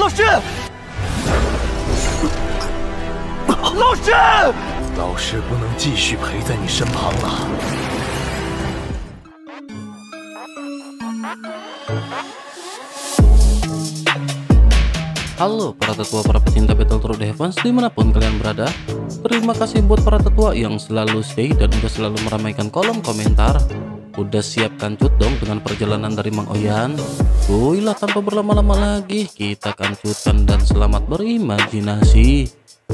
老师，老师， 老师不能继续陪在你身旁了。 Halo para tetua, para pecinta Battle Through the Heavens dimanapun kalian berada. Terima kasih buat para tetua yang selalu stay dan udah selalu meramaikan kolom komentar. Udah siap kancut dong dengan perjalanan dari Mang Oyan? Wuilah, tanpa berlama-lama lagi kita kancutkan dan selamat berimajinasi.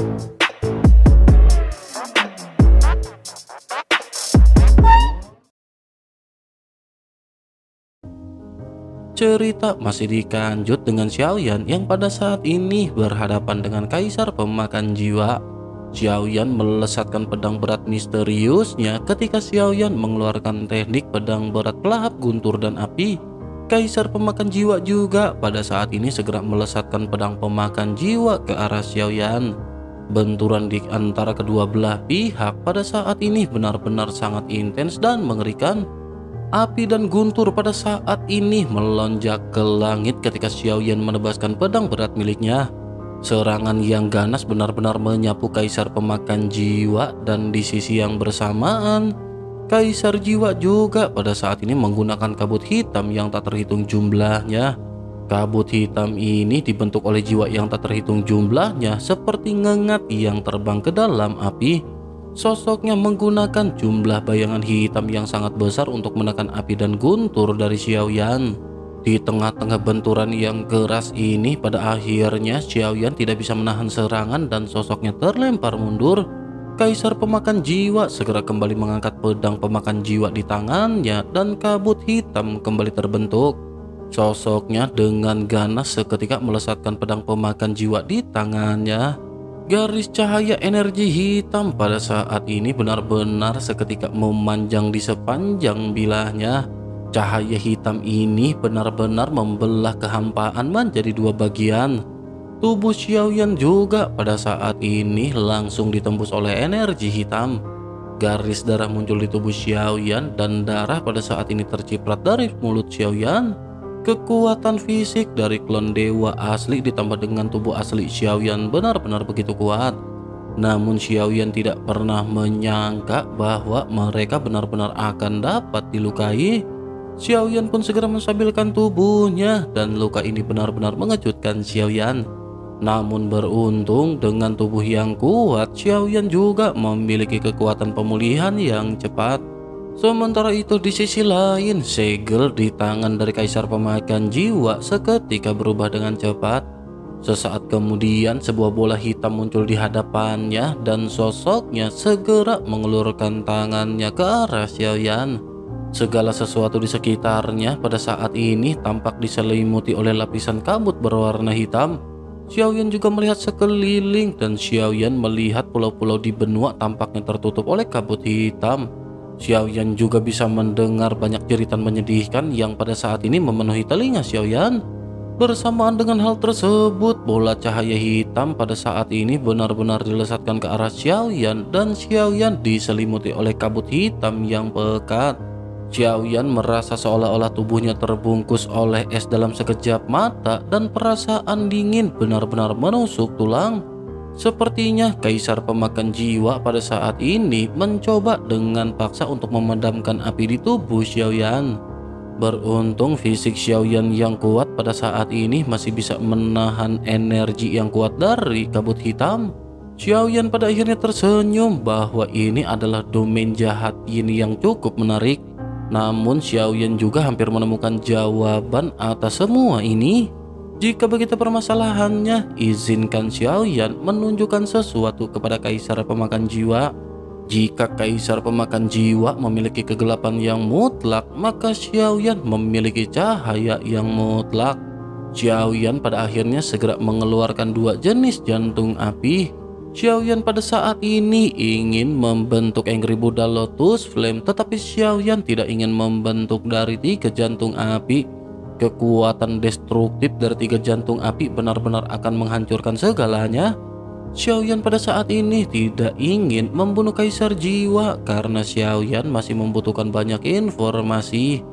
Cerita masih dikanjut dengan Xiaoyan yang pada saat ini berhadapan dengan kaisar pemakan jiwa. Xiaoyan melesatkan pedang berat misteriusnya ketika Xiaoyan mengeluarkan teknik pedang berat pelahap guntur dan api. Kaisar pemakan jiwa juga pada saat ini segera melesatkan pedang pemakan jiwa ke arah Xiaoyan. Benturan di antara kedua belah pihak pada saat ini benar-benar sangat intens dan mengerikan. Api dan guntur pada saat ini melonjak ke langit ketika Xiaoyan menebaskan pedang berat miliknya. Serangan yang ganas benar-benar menyapu kaisar pemakan jiwa, dan di sisi yang bersamaan kaisar jiwa juga pada saat ini menggunakan kabut hitam yang tak terhitung jumlahnya. Kabut hitam ini dibentuk oleh jiwa yang tak terhitung jumlahnya seperti ngengat yang terbang ke dalam api. Sosoknya menggunakan jumlah bayangan hitam yang sangat besar untuk menekan api dan guntur dari Xiaoyan. Di tengah-tengah benturan yang keras ini, pada akhirnya Xiaoyan tidak bisa menahan serangan dan sosoknya terlempar mundur. Kaisar pemakan jiwa segera kembali mengangkat pedang pemakan jiwa di tangannya dan kabut hitam kembali terbentuk. Sosoknya dengan ganas seketika melesatkan pedang pemakan jiwa di tangannya. Garis cahaya energi hitam pada saat ini benar-benar seketika memanjang di sepanjang bilahnya. Cahaya hitam ini benar-benar membelah kehampaan menjadi dua bagian. Tubuh Xiaoyan juga pada saat ini langsung ditembus oleh energi hitam. Garis darah muncul di tubuh Xiaoyan dan darah pada saat ini terciprat dari mulut Xiaoyan. Kekuatan fisik dari klon dewa asli ditambah dengan tubuh asli Xiaoyan benar-benar begitu kuat. Namun Xiaoyan tidak pernah menyangka bahwa mereka benar-benar akan dapat dilukai. Xiaoyan pun segera menstabilkan tubuhnya dan luka ini benar-benar mengejutkan Xiaoyan. Namun beruntung dengan tubuh yang kuat, Xiaoyan juga memiliki kekuatan pemulihan yang cepat. Sementara itu di sisi lain, segel di tangan dari kaisar pemakan jiwa seketika berubah dengan cepat. Sesaat kemudian sebuah bola hitam muncul di hadapannya dan sosoknya segera mengelurkan tangannya ke arah Xiaoyan. Segala sesuatu di sekitarnya pada saat ini tampak diselimuti oleh lapisan kabut berwarna hitam. Xiaoyan juga melihat sekeliling dan Xiaoyan melihat pulau-pulau di benua tampaknya tertutup oleh kabut hitam. Xiaoyan juga bisa mendengar banyak jeritan menyedihkan yang pada saat ini memenuhi telinga Xiaoyan. Bersamaan dengan hal tersebut, bola cahaya hitam pada saat ini benar-benar dilesatkan ke arah Xiaoyan dan Xiaoyan diselimuti oleh kabut hitam yang pekat. Xiaoyan merasa seolah-olah tubuhnya terbungkus oleh es dalam sekejap mata dan perasaan dingin benar-benar menusuk tulang. Sepertinya kaisar pemakan jiwa pada saat ini mencoba dengan paksa untuk memadamkan api di tubuh Xiaoyan. Beruntung fisik Xiaoyan yang kuat pada saat ini masih bisa menahan energi yang kuat dari kabut hitam. Xiaoyan pada akhirnya tersenyum bahwa ini adalah domain jahat Yin yang cukup menarik. Namun Xiaoyan juga hampir menemukan jawaban atas semua ini. Jika begitu permasalahannya, izinkan Xiaoyan menunjukkan sesuatu kepada kaisar pemakan jiwa. Jika kaisar pemakan jiwa memiliki kegelapan yang mutlak, maka Xiaoyan memiliki cahaya yang mutlak. Xiaoyan pada akhirnya segera mengeluarkan dua jenis jantung api. Xiaoyan pada saat ini ingin membentuk Angry Buddha Lotus Flame, tetapi Xiaoyan tidak ingin membentuk dari tiga jantung api. Kekuatan destruktif dari tiga jantung api benar-benar akan menghancurkan segalanya. Xiaoyan pada saat ini tidak ingin membunuh kaisar jiwa karena Xiaoyan masih membutuhkan banyak informasi.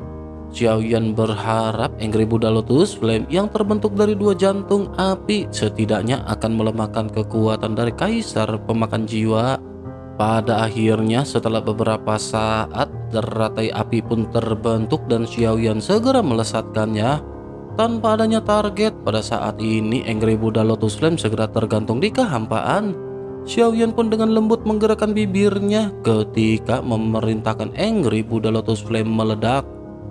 Xiaoyan berharap Angry Buddha Lotus Flame yang terbentuk dari 2 jantung api setidaknya akan melemahkan kekuatan dari Kaisar Pemakan Jiwa. Pada akhirnya setelah beberapa saat, teratai api pun terbentuk dan Xiaoyan segera melesatkannya. Tanpa adanya target, pada saat ini Angry Buddha Lotus Flame segera tergantung di kehampaan. Xiaoyan pun dengan lembut menggerakkan bibirnya ketika memerintahkan Angry Buddha Lotus Flame meledak.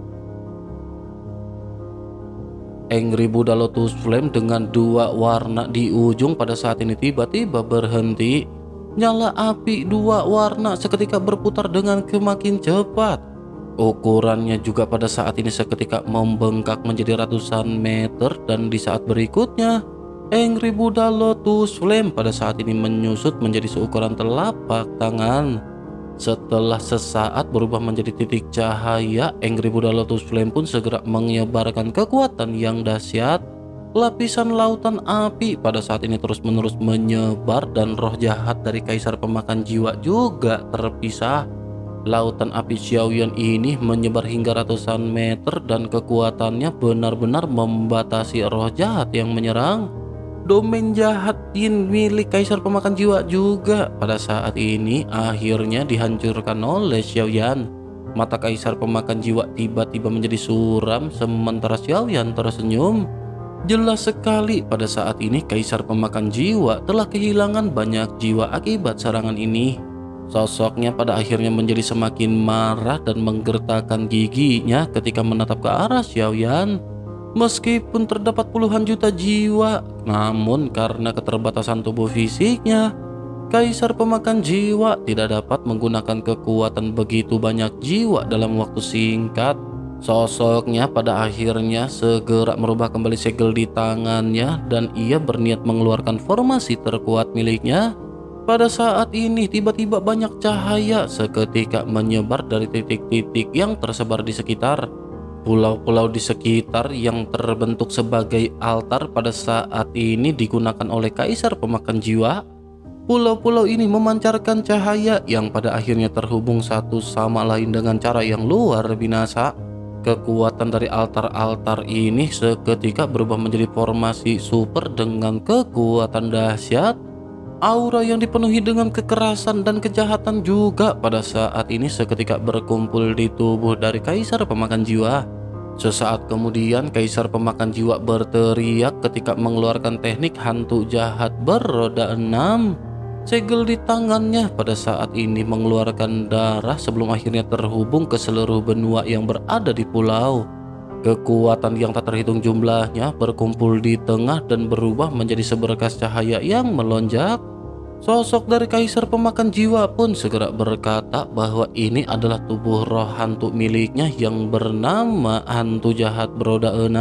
Angry Buddha Lotus Flame dengan 2 warna di ujung pada saat ini tiba-tiba berhenti. Nyala api 2 warna seketika berputar dengan semakin cepat. Ukurannya juga pada saat ini seketika membengkak menjadi ratusan meter, dan di saat berikutnya Angry Buddha Lotus Flame pada saat ini menyusut menjadi seukuran telapak tangan. Setelah sesaat berubah menjadi titik cahaya, Angry Buddha Lotus Flame pun segera menyebarkan kekuatan yang dahsyat. Lapisan lautan api pada saat ini terus-menerus menyebar dan roh jahat dari Kaisar Pemakan Jiwa juga terpisah. Lautan api Xiaoyan ini menyebar hingga ratusan meter dan kekuatannya benar-benar membatasi roh jahat yang menyerang. Domain jahat Yin milik Kaisar Pemakan Jiwa juga pada saat ini akhirnya dihancurkan oleh Xiaoyan. Mata Kaisar Pemakan Jiwa tiba-tiba menjadi suram sementara Xiaoyan tersenyum. Jelas sekali pada saat ini Kaisar Pemakan Jiwa telah kehilangan banyak jiwa akibat serangan ini. Sosoknya pada akhirnya menjadi semakin marah dan menggertakkan giginya ketika menatap ke arah Xiaoyan. Meskipun terdapat puluhan juta jiwa, namun karena keterbatasan tubuh fisiknya, Kaisar Pemakan Jiwa tidak dapat menggunakan kekuatan begitu banyak jiwa dalam waktu singkat. Sosoknya pada akhirnya segera merubah kembali segel di tangannya dan ia berniat mengeluarkan formasi terkuat miliknya. Pada saat ini tiba-tiba banyak cahaya seketika menyebar dari titik-titik yang tersebar di sekitar. Pulau-pulau di sekitar yang terbentuk sebagai altar pada saat ini digunakan oleh Kaisar Pemakan Jiwa. Pulau-pulau ini memancarkan cahaya yang pada akhirnya terhubung satu sama lain dengan cara yang luar binasa. Kekuatan dari altar-altar ini seketika berubah menjadi formasi super dengan kekuatan dahsyat. Aura yang dipenuhi dengan kekerasan dan kejahatan juga pada saat ini seketika berkumpul di tubuh dari Kaisar Pemakan Jiwa. Sesaat kemudian Kaisar Pemakan Jiwa berteriak ketika mengeluarkan teknik hantu jahat beroda 6. Segel di tangannya pada saat ini mengeluarkan darah sebelum akhirnya terhubung ke seluruh benua yang berada di pulau. Kekuatan yang tak terhitung jumlahnya berkumpul di tengah dan berubah menjadi seberkas cahaya yang melonjak. Sosok dari Kaisar Pemakan Jiwa pun segera berkata bahwa ini adalah tubuh roh hantu miliknya yang bernama hantu jahat beroda 6.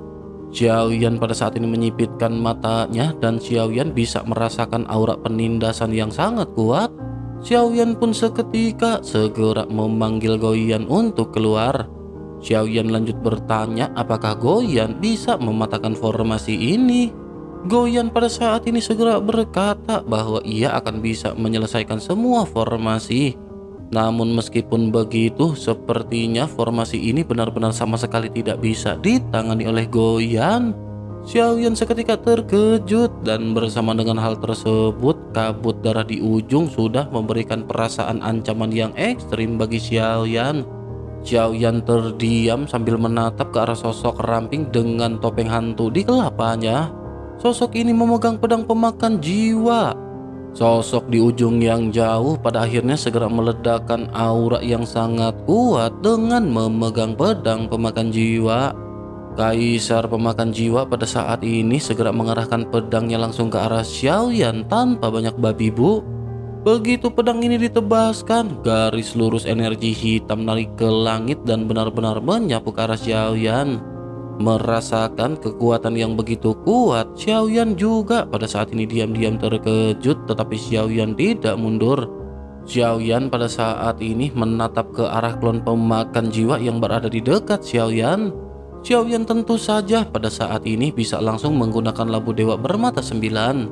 Xiaoyan pada saat ini menyipitkan matanya dan Xiaoyan bisa merasakan aura penindasan yang sangat kuat. Xiaoyan pun seketika segera memanggil Goyan untuk keluar. Xiaoyan lanjut bertanya apakah Goyan bisa mematahkan formasi ini. Goyan pada saat ini segera berkata bahwa ia akan bisa menyelesaikan semua formasi. Namun meskipun begitu, sepertinya formasi ini benar-benar sama sekali tidak bisa ditangani oleh Goyan. Xiaoyan seketika terkejut dan bersama dengan hal tersebut, kabut darah di ujung sudah memberikan perasaan ancaman yang ekstrim bagi Xiaoyan. Xiaoyan terdiam sambil menatap ke arah sosok ramping dengan topeng hantu di kelapanya. Sosok ini memegang pedang pemakan jiwa. Sosok di ujung yang jauh pada akhirnya segera meledakkan aura yang sangat kuat dengan memegang pedang pemakan jiwa. Kaisar Pemakan Jiwa pada saat ini segera mengarahkan pedangnya langsung ke arah Xiaoyan tanpa banyak babi bu. Begitu pedang ini ditebaskan, garis lurus energi hitam narik ke langit dan benar-benar menyapu ke arah Xiaoyan. Merasakan kekuatan yang begitu kuat, Xiaoyan juga pada saat ini diam-diam terkejut, tetapi Xiaoyan tidak mundur. Xiaoyan pada saat ini menatap ke arah klon pemakan jiwa yang berada di dekat Xiaoyan. Xiaoyan tentu saja pada saat ini bisa langsung menggunakan labu dewa bermata 9.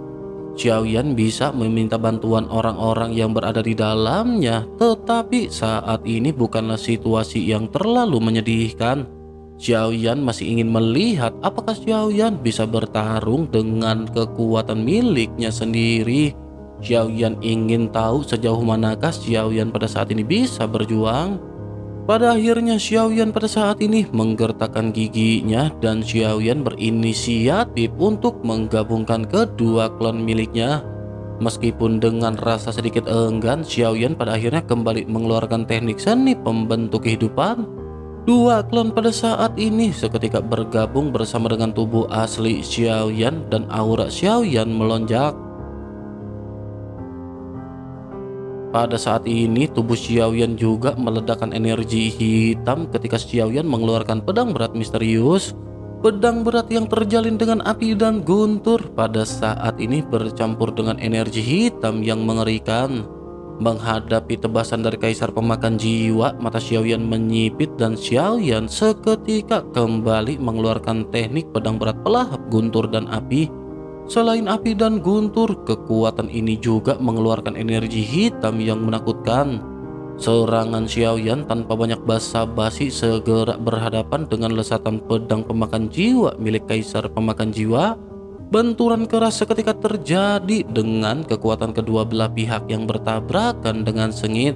Xiaoyan bisa meminta bantuan orang-orang yang berada di dalamnya, tetapi saat ini bukanlah situasi yang terlalu menyedihkan. Xiaoyan masih ingin melihat apakah Xiaoyan bisa bertarung dengan kekuatan miliknya sendiri. Xiaoyan ingin tahu sejauh manakah Xiaoyan pada saat ini bisa berjuang. Pada akhirnya Xiaoyan pada saat ini menggertakkan giginya dan Xiaoyan berinisiatif untuk menggabungkan kedua klon miliknya. Meskipun dengan rasa sedikit enggan, Xiaoyan pada akhirnya kembali mengeluarkan teknik seni pembentuk kehidupan. Dua klon pada saat ini seketika bergabung bersama dengan tubuh asli Xiaoyan dan aura Xiaoyan melonjak. Pada saat ini tubuh Xiaoyan juga meledakkan energi hitam ketika Xiaoyan mengeluarkan pedang berat misterius. Pedang berat yang terjalin dengan api dan guntur pada saat ini bercampur dengan energi hitam yang mengerikan. Menghadapi tebasan dari kaisar pemakan jiwa, mata Xiaoyan menyipit dan Xiaoyan seketika kembali mengeluarkan teknik pedang berat pelahap guntur dan api. Selain api dan guntur, kekuatan ini juga mengeluarkan energi hitam yang menakutkan. Serangan Xiaoyan tanpa banyak basa-basi segera berhadapan dengan lesatan pedang pemakan jiwa milik kaisar pemakan jiwa. Benturan keras seketika terjadi dengan kekuatan kedua belah pihak yang bertabrakan dengan sengit.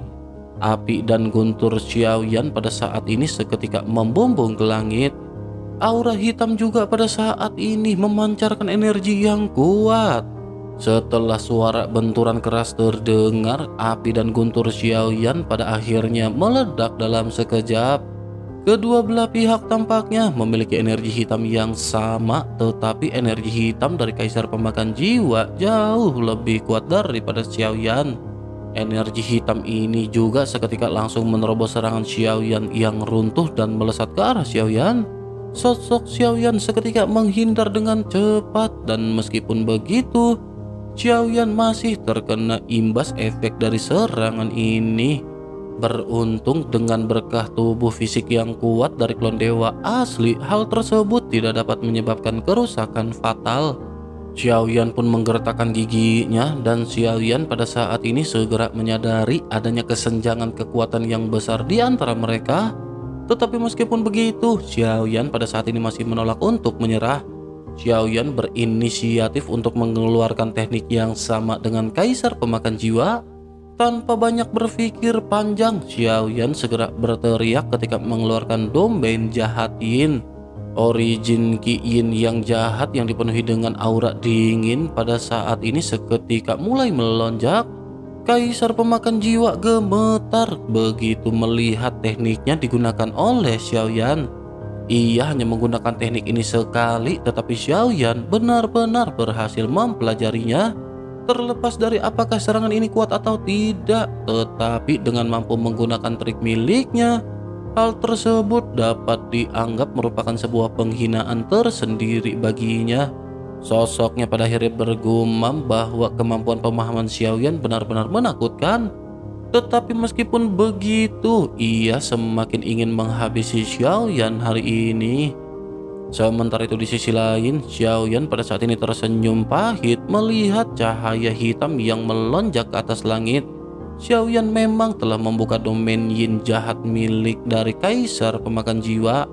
Api dan guntur Xiaoyan pada saat ini seketika membumbung ke langit. Aura hitam juga pada saat ini memancarkan energi yang kuat. Setelah suara benturan keras terdengar, api dan guntur Xiaoyan pada akhirnya meledak dalam sekejap. Kedua belah pihak tampaknya memiliki energi hitam yang sama, tetapi energi hitam dari kaisar pemakan jiwa jauh lebih kuat daripada Xiaoyan. Energi hitam ini juga seketika langsung menerobos serangan Xiaoyan yang runtuh dan melesat ke arah Xiaoyan. Sosok Xiaoyan seketika menghindar dengan cepat dan meskipun begitu, Xiaoyan masih terkena imbas efek dari serangan ini. Beruntung dengan berkah tubuh fisik yang kuat dari klon dewa asli, hal tersebut tidak dapat menyebabkan kerusakan fatal. Xiaoyan pun menggertakkan giginya dan Xiaoyan pada saat ini segera menyadari adanya kesenjangan kekuatan yang besar di antara mereka. Tetapi meskipun begitu, Xiaoyan pada saat ini masih menolak untuk menyerah. Xiaoyan berinisiatif untuk mengeluarkan teknik yang sama dengan kaisar pemakan jiwa. Tanpa banyak berpikir panjang, Xiaoyan segera berteriak ketika mengeluarkan domain jahat Yin. Origin Ki Yin yang jahat yang dipenuhi dengan aura dingin pada saat ini seketika mulai melonjak. Kaisar pemakan jiwa gemetar begitu melihat tekniknya digunakan oleh Xiaoyan. Ia hanya menggunakan teknik ini sekali, tetapi Xiaoyan benar-benar berhasil mempelajarinya. Terlepas dari apakah serangan ini kuat atau tidak, tetapi dengan mampu menggunakan trik miliknya, hal tersebut dapat dianggap merupakan sebuah penghinaan tersendiri baginya. Sosoknya pada akhirnya bergumam bahwa kemampuan pemahaman Xiaoyan benar-benar menakutkan. Tetapi meskipun begitu, ia semakin ingin menghabisi Xiaoyan hari ini. Sementara itu di sisi lain, Xiaoyan pada saat ini tersenyum pahit melihat cahaya hitam yang melonjak ke atas langit. Xiaoyan memang telah membuka domain Yin jahat milik dari kaisar pemakan jiwa.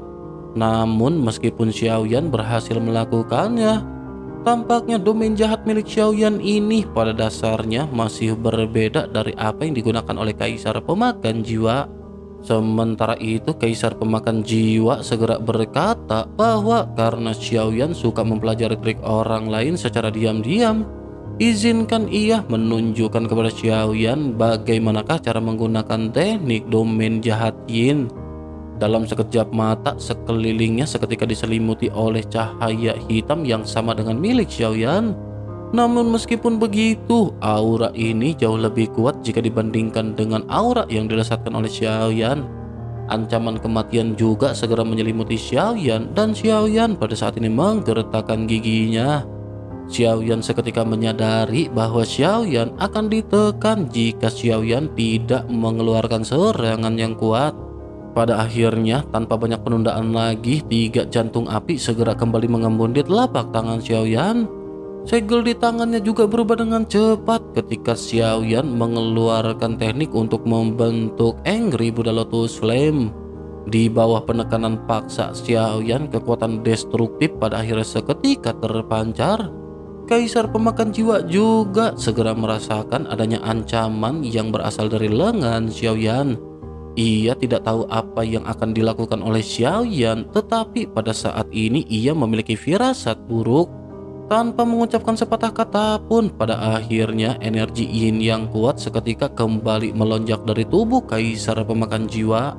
Namun meskipun Xiaoyan berhasil melakukannya, tampaknya domain jahat milik Xiaoyan ini pada dasarnya masih berbeda dari apa yang digunakan oleh kaisar pemakan jiwa. Sementara itu kaisar pemakan jiwa segera berkata bahwa karena Xiaoyan suka mempelajari trik orang lain secara diam-diam, izinkan ia menunjukkan kepada Xiaoyan bagaimanakah cara menggunakan teknik domain jahat Yin. Dalam sekejap mata, sekelilingnya seketika diselimuti oleh cahaya hitam yang sama dengan milik Xiaoyan. Namun meskipun begitu, aura ini jauh lebih kuat jika dibandingkan dengan aura yang dirasakan oleh Xiaoyan. Ancaman kematian juga segera menyelimuti Xiaoyan dan Xiaoyan pada saat ini menggertakkan giginya. Xiaoyan seketika menyadari bahwa Xiaoyan akan ditekan jika Xiaoyan tidak mengeluarkan serangan yang kuat. Pada akhirnya, tanpa banyak penundaan lagi, 3 jantung api segera kembali mengembun di telapak tangan Xiaoyan. Segel di tangannya juga berubah dengan cepat ketika Xiaoyan mengeluarkan teknik untuk membentuk Angry Buddha Lotus Flame. Di bawah penekanan paksa Xiaoyan, kekuatan destruktif pada akhirnya seketika terpancar. Kaisar pemakan jiwa juga segera merasakan adanya ancaman yang berasal dari lengan Xiaoyan. Ia tidak tahu apa yang akan dilakukan oleh Xiaoyan, tetapi pada saat ini ia memiliki firasat buruk. Tanpa mengucapkan sepatah kata pun, pada akhirnya energi yin yang kuat seketika kembali melonjak dari tubuh kaisar pemakan jiwa.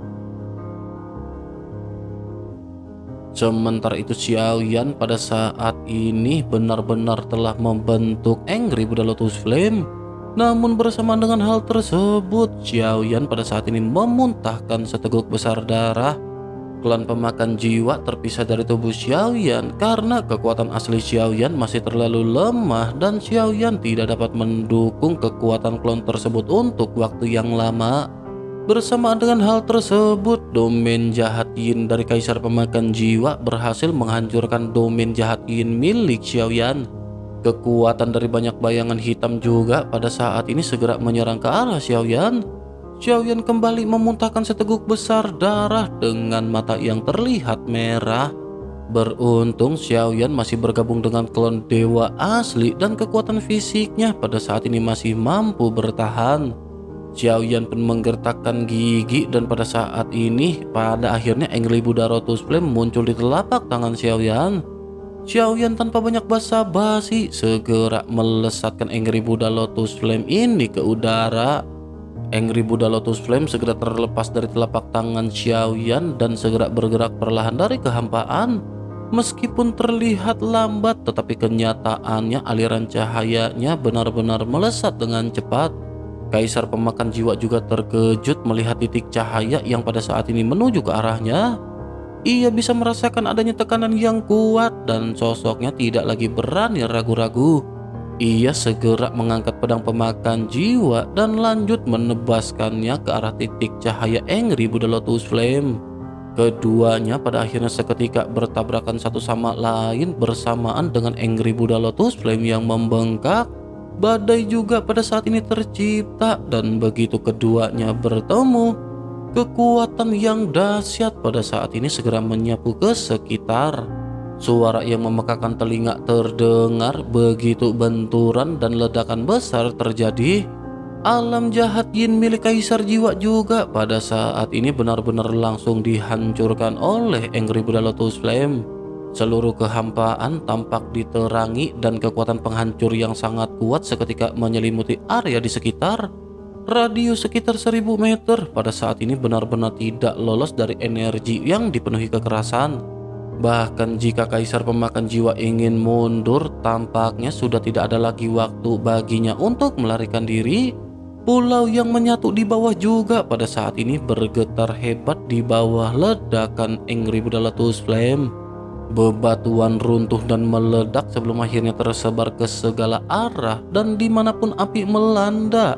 Sementara itu Xiaoyan pada saat ini benar-benar telah membentuk Angry Buddha Lotus Flame. Namun bersamaan dengan hal tersebut, Xiaoyan pada saat ini memuntahkan seteguk besar darah. Klan pemakan jiwa terpisah dari tubuh Xiaoyan karena kekuatan asli Xiaoyan masih terlalu lemah dan Xiaoyan tidak dapat mendukung kekuatan klon tersebut untuk waktu yang lama. Bersamaan dengan hal tersebut, domain jahat yin dari kaisar pemakan jiwa berhasil menghancurkan domain jahat yin milik Xiaoyan. Kekuatan dari banyak bayangan hitam juga pada saat ini segera menyerang ke arah Xiaoyan. Xiaoyan kembali memuntahkan seteguk besar darah dengan mata yang terlihat merah. Beruntung Xiaoyan masih bergabung dengan klon dewa asli dan kekuatan fisiknya pada saat ini masih mampu bertahan. Xiaoyan pun menggertakkan gigi dan pada saat ini pada akhirnya Angry Buddha Lotus Flame muncul di telapak tangan Xiaoyan. Xiaoyan tanpa banyak basa-basi segera melesatkan Angry Buddha Lotus Flame ini ke udara. Angry Buddha Lotus Flame segera terlepas dari telapak tangan Xiaoyan dan segera bergerak perlahan dari kehampaan. Meskipun terlihat lambat, tetapi kenyataannya aliran cahayanya benar-benar melesat dengan cepat. Kaisar pemakan jiwa juga terkejut melihat titik cahaya yang pada saat ini menuju ke arahnya. Ia bisa merasakan adanya tekanan yang kuat dan sosoknya tidak lagi berani ragu-ragu. Ia segera mengangkat pedang pemakan jiwa dan lanjut menebaskannya ke arah titik cahaya Angry Buddha Lotus Flame. Keduanya pada akhirnya seketika bertabrakan satu sama lain bersamaan dengan Angry Buddha Lotus Flame yang membengkak. Badai juga pada saat ini tercipta dan begitu keduanya bertemu, kekuatan yang dahsyat pada saat ini segera menyapu ke sekitar. Suara yang memekakan telinga terdengar begitu benturan dan ledakan besar terjadi. Alam jahat yin milik kaisar jiwa juga pada saat ini benar-benar langsung dihancurkan oleh Angry Buddha Lotus Flame. Seluruh kehampaan tampak diterangi dan kekuatan penghancur yang sangat kuat seketika menyelimuti area di sekitar. Radius sekitar 1000 meter pada saat ini benar-benar tidak lolos dari energi yang dipenuhi kekerasan. Bahkan jika kaisar pemakan jiwa ingin mundur, tampaknya sudah tidak ada lagi waktu baginya untuk melarikan diri. Pulau yang menyatu di bawah juga pada saat ini bergetar hebat di bawah ledakan Angry Buddha Lotus Flame. Bebatuan runtuh dan meledak sebelum akhirnya tersebar ke segala arah dan dimanapun api melanda,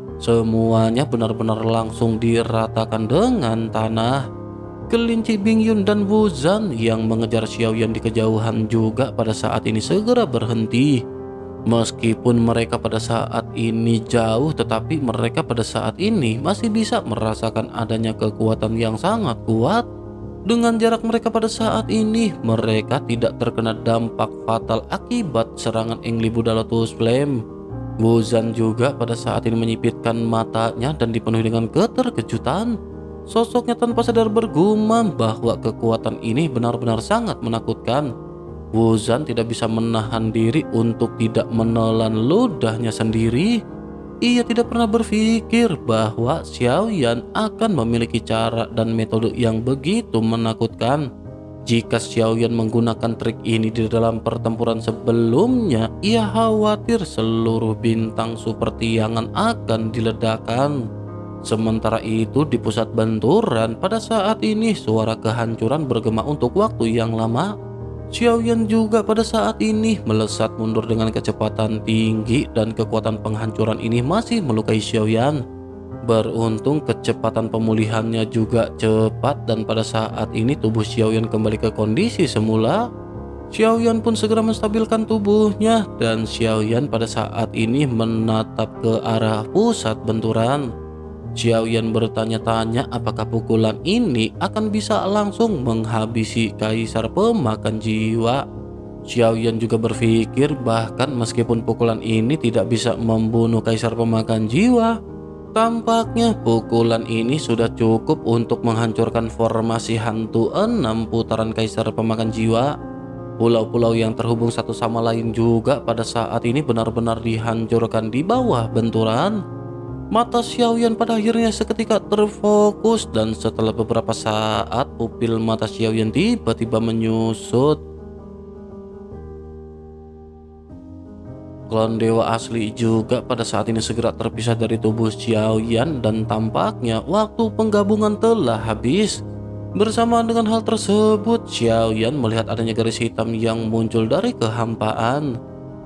semuanya benar-benar langsung diratakan dengan tanah. Kelinci Bingyun dan Wuzan yang mengejar Xiaoyan di kejauhan juga pada saat ini segera berhenti. Meskipun mereka pada saat ini jauh, tetapi mereka pada saat ini masih bisa merasakan adanya kekuatan yang sangat kuat. Dengan jarak mereka pada saat ini, mereka tidak terkena dampak fatal akibat serangan Angry Buddha Lotus Flame. Wuzan juga pada saat ini menyipitkan matanya dan dipenuhi dengan keterkejutan. Sosoknya tanpa sadar bergumam bahwa kekuatan ini benar-benar sangat menakutkan. Wuzan tidak bisa menahan diri untuk tidak menelan ludahnya sendiri. Ia tidak pernah berpikir bahwa Xiaoyan akan memiliki cara dan metode yang begitu menakutkan. Jika Xiaoyan menggunakan trik ini di dalam pertempuran sebelumnya, ia khawatir seluruh bintang super tiangan akan diledakkan. Sementara itu di pusat benturan pada saat ini suara kehancuran bergema untuk waktu yang lama. Xiaoyan juga pada saat ini melesat mundur dengan kecepatan tinggi dan kekuatan penghancuran ini masih melukai Xiaoyan. Beruntung kecepatan pemulihannya juga cepat dan pada saat ini tubuh Xiaoyan kembali ke kondisi semula. Xiaoyan pun segera menstabilkan tubuhnya dan Xiaoyan pada saat ini menatap ke arah pusat benturan. Xiaoyan bertanya-tanya apakah pukulan ini akan bisa langsung menghabisi kaisar pemakan jiwa. Xiaoyan juga berpikir bahkan meskipun pukulan ini tidak bisa membunuh kaisar pemakan jiwa, tampaknya pukulan ini sudah cukup untuk menghancurkan formasi hantu 6 putaran kaisar pemakan jiwa. Pulau-pulau yang terhubung satu sama lain juga pada saat ini benar-benar dihancurkan di bawah benturan. Mata Xiaoyan pada akhirnya seketika terfokus dan setelah beberapa saat pupil mata Xiaoyan tiba-tiba menyusut. Klon dewa asli juga pada saat ini segera terpisah dari tubuh Xiaoyan dan tampaknya waktu penggabungan telah habis. Bersamaan dengan hal tersebut, Xiaoyan melihat adanya garis hitam yang muncul dari kehampaan.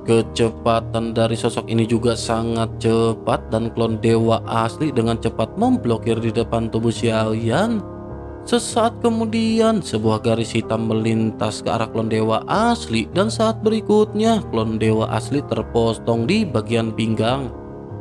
Kecepatan dari sosok ini juga sangat cepat dan klon dewa asli dengan cepat memblokir di depan tubuh Xiaoyan. Sesaat kemudian, sebuah garis hitam melintas ke arah klon dewa asli dan saat berikutnya, klon dewa asli terpotong di bagian pinggang.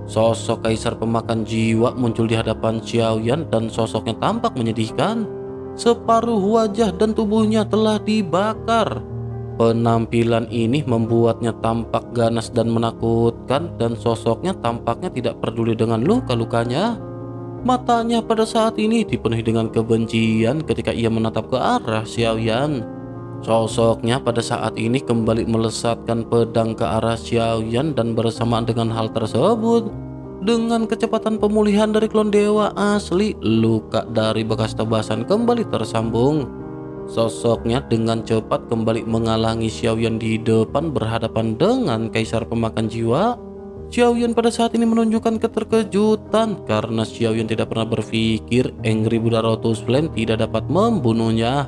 Sosok kaisar pemakan jiwa muncul di hadapan Xiaoyan dan sosoknya tampak menyedihkan. Separuh wajah dan tubuhnya telah dibakar. Penampilan ini membuatnya tampak ganas dan menakutkan dan sosoknya tampaknya tidak peduli dengan luka-lukanya. Matanya pada saat ini dipenuhi dengan kebencian ketika ia menatap ke arah Xiaoyan. Sosoknya pada saat ini kembali melesatkan pedang ke arah Xiaoyan dan bersamaan dengan hal tersebut, dengan kecepatan pemulihan dari klon dewa asli, luka dari bekas tebasan kembali tersambung. Sosoknya dengan cepat kembali menghalangi Xiaoyan di depan berhadapan dengan kaisar pemakan jiwa. Xiaoyan pada saat ini menunjukkan keterkejutan karena Xiaoyan tidak pernah berpikir Angry Buddha Lotus Flame tidak dapat membunuhnya.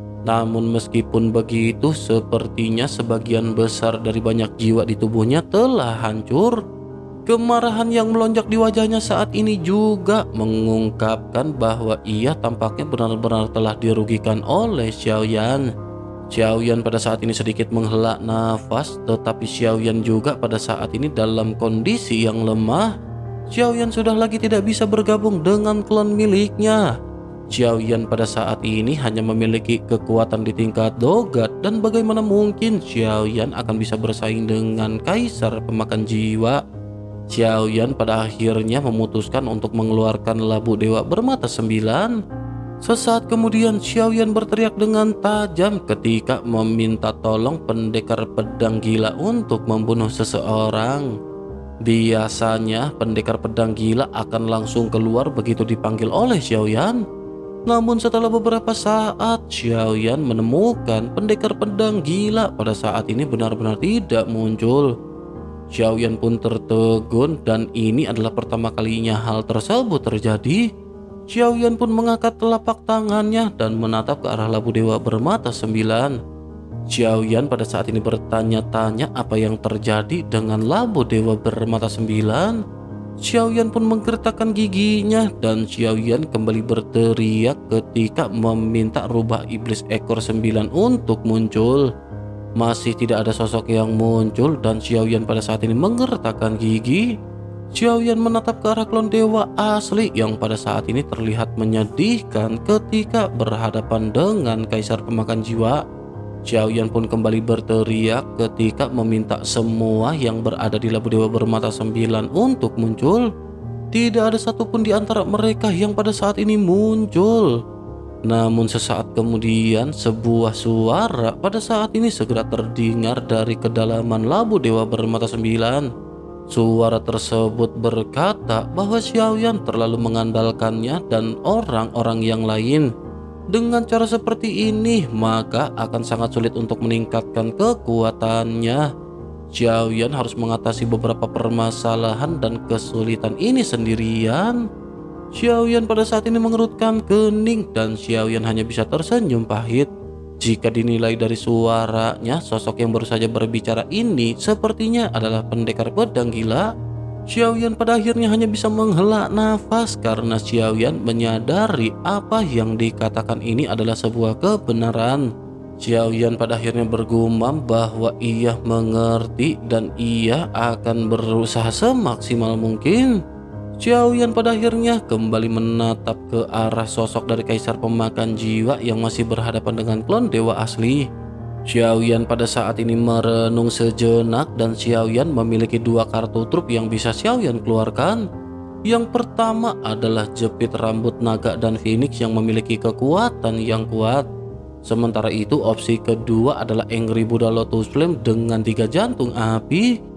Namun meskipun begitu, sepertinya sebagian besar dari banyak jiwa di tubuhnya telah hancur. Kemarahan yang melonjak di wajahnya saat ini juga mengungkapkan bahwa ia tampaknya benar-benar telah dirugikan oleh Xiaoyan. Xiaoyan pada saat ini sedikit menghela nafas, tetapi Xiaoyan juga pada saat ini dalam kondisi yang lemah. Xiaoyan sudah lagi tidak bisa bergabung dengan klon miliknya. Xiaoyan pada saat ini hanya memiliki kekuatan di tingkat dogat dan bagaimana mungkin Xiaoyan akan bisa bersaing dengan kaisar pemakan jiwa. Xiaoyan pada akhirnya memutuskan untuk mengeluarkan labu dewa bermata 9. Sesaat kemudian Xiaoyan berteriak dengan tajam ketika meminta tolong pendekar pedang gila untuk membunuh seseorang. Biasanya pendekar pedang gila akan langsung keluar begitu dipanggil oleh Xiaoyan. Namun setelah beberapa saat Xiaoyan menemukan pendekar pedang gila pada saat ini benar-benar tidak muncul. Xiaoyan pun tertegun dan ini adalah pertama kalinya hal tersebut terjadi. Xiaoyan pun mengangkat telapak tangannya dan menatap ke arah labu dewa bermata 9. Xiaoyan pada saat ini bertanya-tanya apa yang terjadi dengan labu dewa bermata 9. Xiaoyan pun menggertakkan giginya dan Xiaoyan kembali berteriak ketika meminta rubah iblis ekor 9 untuk muncul. Masih tidak ada sosok yang muncul dan Xiaoyan pada saat ini menggertakkan gigi. Xiaoyan menatap ke arah klon dewa asli yang pada saat ini terlihat menyedihkan ketika berhadapan dengan kaisar pemakan jiwa. Xiaoyan pun kembali berteriak ketika meminta semua yang berada di labu dewa bermata 9 untuk muncul. Tidak ada satupun di antara mereka yang pada saat ini muncul. Namun sesaat kemudian sebuah suara pada saat ini segera terdengar dari kedalaman labu dewa bermata 9. Suara tersebut berkata bahwa Xiaoyan terlalu mengandalkannya dan orang-orang yang lain. Dengan cara seperti ini maka akan sangat sulit untuk meningkatkan kekuatannya. Xiaoyan harus mengatasi beberapa permasalahan dan kesulitan ini sendirian. Xiaoyan pada saat ini mengerutkan kening dan Xiaoyan hanya bisa tersenyum pahit. Jika dinilai dari suaranya, sosok yang baru saja berbicara ini sepertinya adalah pendekar pedang gila. Xiaoyan pada akhirnya hanya bisa menghela nafas karena Xiaoyan menyadari apa yang dikatakan ini adalah sebuah kebenaran. Xiaoyan pada akhirnya bergumam bahwa ia mengerti dan ia akan berusaha semaksimal mungkin. Xiaoyan pada akhirnya kembali menatap ke arah sosok dari kaisar pemakan jiwa yang masih berhadapan dengan klon dewa asli. Xiaoyan pada saat ini merenung sejenak dan Xiaoyan memiliki dua kartu truf yang bisa Xiaoyan keluarkan. Yang pertama adalah jepit rambut naga dan phoenix yang memiliki kekuatan yang kuat. Sementara itu opsi kedua adalah Angry Buddha Lotus Flame dengan 3 jantung api.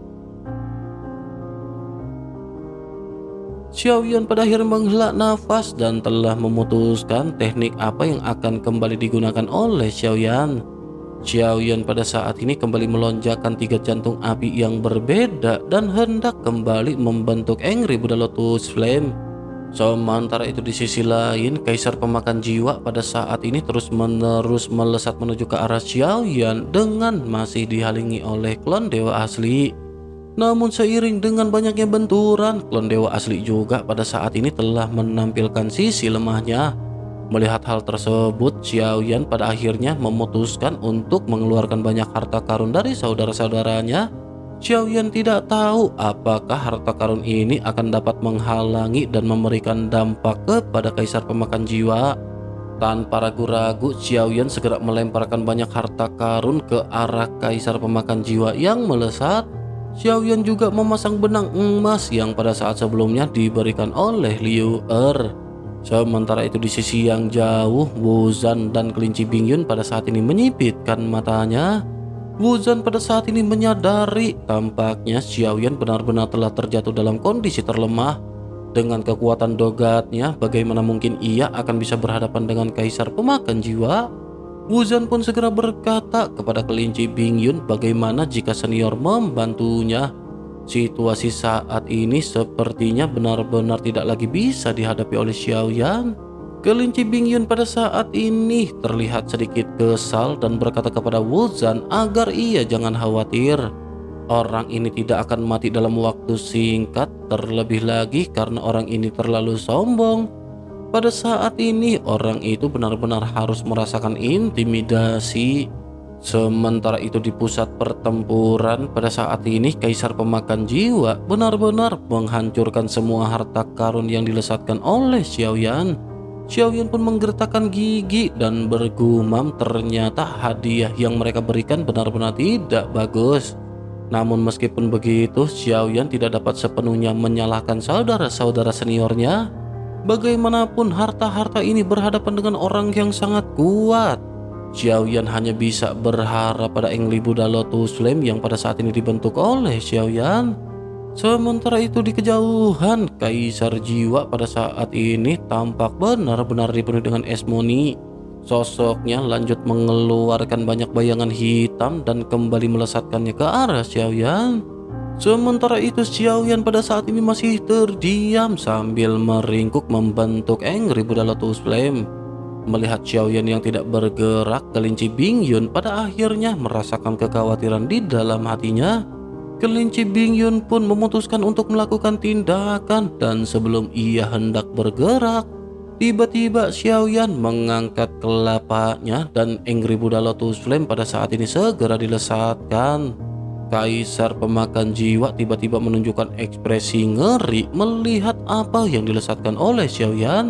Xiaoyan pada akhirnya menghela nafas dan telah memutuskan teknik apa yang akan kembali digunakan oleh Xiaoyan. Xiaoyan pada saat ini kembali melonjakkan 3 jantung api yang berbeda dan hendak kembali membentuk Angry Buddha Lotus Flame. Sementara itu di sisi lain, kaisar pemakan jiwa pada saat ini terus-menerus melesat menuju ke arah Xiaoyan dengan masih dihalangi oleh klon dewa asli. Namun seiring dengan banyaknya benturan, klon dewa asli juga pada saat ini telah menampilkan sisi lemahnya. Melihat hal tersebut, Xiaoyan pada akhirnya memutuskan untuk mengeluarkan banyak harta karun dari saudara-saudaranya. Xiaoyan tidak tahu apakah harta karun ini akan dapat menghalangi dan memberikan dampak kepada kaisar pemakan jiwa. Tanpa ragu-ragu, Xiaoyan segera melemparkan banyak harta karun ke arah kaisar pemakan jiwa yang melesat. Xiaoyan juga memasang benang emas yang pada saat sebelumnya diberikan oleh Liu Er. Sementara itu di sisi yang jauh, Wuzhan dan kelinci Bingyun pada saat ini menyipitkan matanya. Wuzhan pada saat ini menyadari tampaknya Xiaoyan benar-benar telah terjatuh dalam kondisi terlemah. Dengan kekuatan dogatnya, bagaimana mungkin ia akan bisa berhadapan dengan kaisar pemakan jiwa? Wuzhan pun segera berkata kepada kelinci Bingyun bagaimana jika senior membantunya. Situasi saat ini sepertinya benar-benar tidak lagi bisa dihadapi oleh Xiaoyan. Kelinci Bingyun pada saat ini terlihat sedikit kesal dan berkata kepada Wuzhan agar ia jangan khawatir. Orang ini tidak akan mati dalam waktu singkat, terlebih lagi karena orang ini terlalu sombong. Pada saat ini orang itu benar-benar harus merasakan intimidasi. Sementara itu di pusat pertempuran pada saat ini kaisar pemakan jiwa benar-benar menghancurkan semua harta karun yang dilesatkan oleh Xiaoyan. Xiaoyan pun menggertakkan gigi dan bergumam ternyata hadiah yang mereka berikan benar-benar tidak bagus. Namun meskipun begitu, Xiaoyan tidak dapat sepenuhnya menyalahkan saudara-saudara seniornya. Bagaimanapun harta-harta ini berhadapan dengan orang yang sangat kuat. Xiaoyan hanya bisa berharap pada Angry Buddha Lotus Flame yang pada saat ini dibentuk oleh Xiaoyan. Sementara itu di kejauhan, kaisar jiwa pada saat ini tampak benar-benar dipenuhi dengan esmoni. Sosoknya lanjut mengeluarkan banyak bayangan hitam dan kembali melesatkannya ke arah Xiaoyan. Sementara itu Xiaoyan pada saat ini masih terdiam sambil meringkuk membentuk Angry Buddha Lotus Flame. Melihat Xiaoyan yang tidak bergerak, kelinci Bingyun pada akhirnya merasakan kekhawatiran di dalam hatinya. Kelinci Bingyun pun memutuskan untuk melakukan tindakan dan sebelum ia hendak bergerak, tiba-tiba Xiaoyan mengangkat kelapanya dan Angry Buddha Lotus Flame pada saat ini segera dilesatkan. Kaisar pemakan jiwa tiba-tiba menunjukkan ekspresi ngeri melihat apa yang dilesatkan oleh Xiaoyan.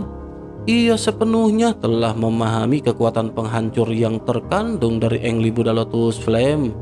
Ia sepenuhnya telah memahami kekuatan penghancur yang terkandung dari Angry Buddha Lotus Flame.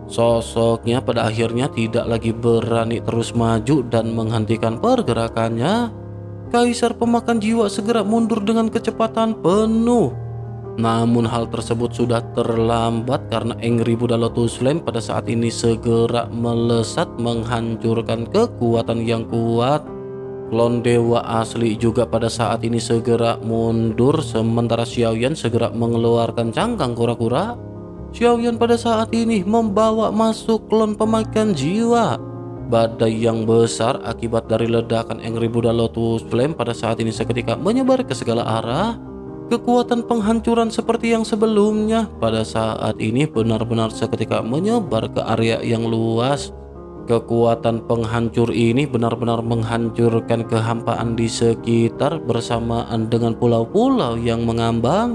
Sosoknya pada akhirnya tidak lagi berani terus maju dan menghentikan pergerakannya. Kaisar pemakan jiwa segera mundur dengan kecepatan penuh. Namun hal tersebut sudah terlambat karena Angry Buddha Lotus Flame pada saat ini segera melesat menghancurkan kekuatan yang kuat. Klon dewa asli juga pada saat ini segera mundur sementara Xiaoyan segera mengeluarkan cangkang kura-kura. Xiaoyan pada saat ini membawa masuk klon pemakan jiwa. Badai yang besar akibat dari ledakan Angry Buddha Lotus Flame pada saat ini seketika menyebar ke segala arah. Kekuatan penghancuran seperti yang sebelumnya pada saat ini benar-benar seketika menyebar ke area yang luas. Kekuatan penghancur ini benar-benar menghancurkan kehampaan di sekitar bersamaan dengan pulau-pulau yang mengambang.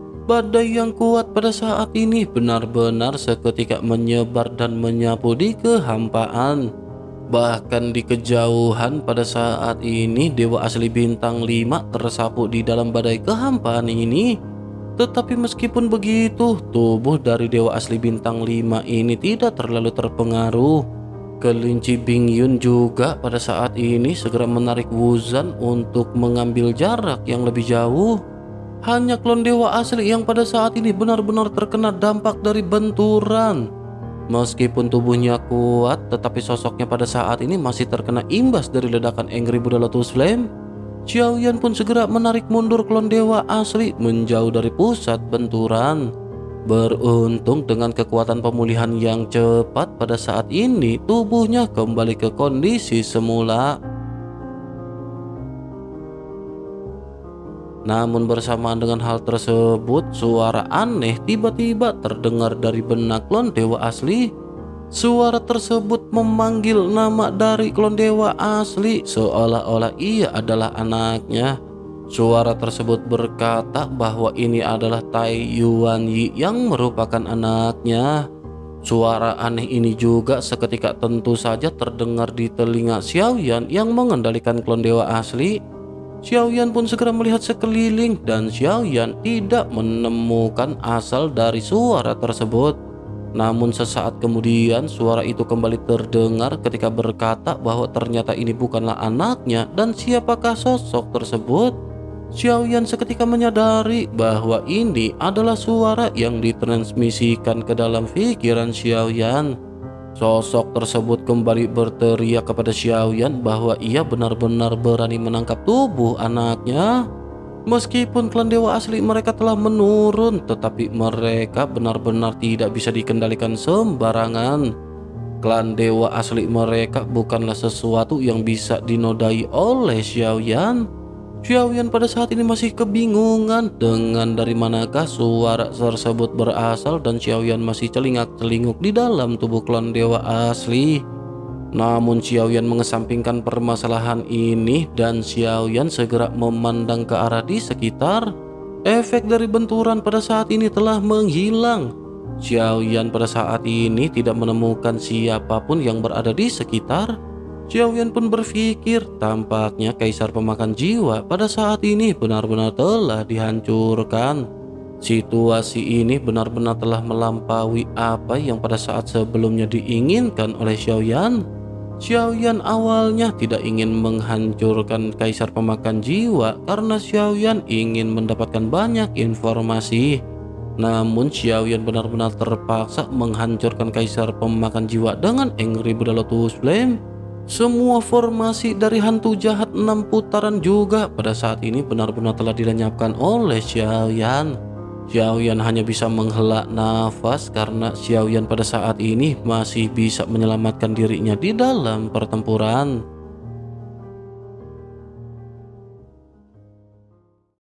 Badai yang kuat pada saat ini benar-benar seketika menyebar dan menyapu di kehampaan. Bahkan di kejauhan pada saat ini Dewa Asli Bintang 5 tersapu di dalam badai kehampaan ini. Tetapi meskipun begitu, tubuh dari Dewa Asli Bintang 5 ini tidak terlalu terpengaruh. Kelinci Bingyun juga pada saat ini segera menarik Wuzan untuk mengambil jarak yang lebih jauh. Hanya klon Dewa Asli yang pada saat ini benar-benar terkena dampak dari benturan. Meskipun tubuhnya kuat, tetapi sosoknya pada saat ini masih terkena imbas dari ledakan Angry Buddha Lotus Flame. Xiaoyan pun segera menarik mundur klon Dewa Asli menjauh dari pusat benturan. Beruntung dengan kekuatan pemulihan yang cepat pada saat ini, tubuhnya kembali ke kondisi semula. Namun bersamaan dengan hal tersebut, suara aneh tiba-tiba terdengar dari benak klon Dewa Asli. Suara tersebut memanggil nama dari klon Dewa Asli seolah-olah ia adalah anaknya. Suara tersebut berkata bahwa ini adalah Tai Yuanyi yang merupakan anaknya. Suara aneh ini juga seketika tentu saja terdengar di telinga Xiaoyan yang mengendalikan klon Dewa Asli. Xiaoyan pun segera melihat sekeliling dan Xiaoyan tidak menemukan asal dari suara tersebut. Namun sesaat kemudian suara itu kembali terdengar ketika berkata bahwa ternyata ini bukanlah anaknya dan siapakah sosok tersebut. Xiaoyan seketika menyadari bahwa ini adalah suara yang ditransmisikan ke dalam pikiran Xiaoyan. Sosok tersebut kembali berteriak kepada Xiaoyan bahwa ia benar-benar berani menangkap tubuh anaknya. Meskipun klan Dewa Asli mereka telah menurun, tetapi mereka benar-benar tidak bisa dikendalikan sembarangan. Klan Dewa Asli mereka bukanlah sesuatu yang bisa dinodai oleh Xiaoyan. Xiaoyan pada saat ini masih kebingungan dengan dari manakah suara tersebut berasal dan Xiaoyan masih celingak-celinguk di dalam tubuh klan Dewa Asli. Namun Xiaoyan mengesampingkan permasalahan ini dan Xiaoyan segera memandang ke arah di sekitar. Efek dari benturan pada saat ini telah menghilang. Xiaoyan pada saat ini tidak menemukan siapapun yang berada di sekitar. Xiaoyan pun berpikir tampaknya Kaisar Pemakan Jiwa pada saat ini benar-benar telah dihancurkan. Situasi ini benar-benar telah melampaui apa yang pada saat sebelumnya diinginkan oleh Xiaoyan. Xiaoyan awalnya tidak ingin menghancurkan Kaisar Pemakan Jiwa karena Xiaoyan ingin mendapatkan banyak informasi. Namun Xiaoyan benar-benar terpaksa menghancurkan Kaisar Pemakan Jiwa dengan Angry Buddha Lotus Flame. Semua formasi dari hantu jahat 6 putaran juga pada saat ini benar-benar telah dilenyapkan oleh Xiaoyan. Xiaoyan hanya bisa menghela nafas karena Xiaoyan pada saat ini masih bisa menyelamatkan dirinya di dalam pertempuran.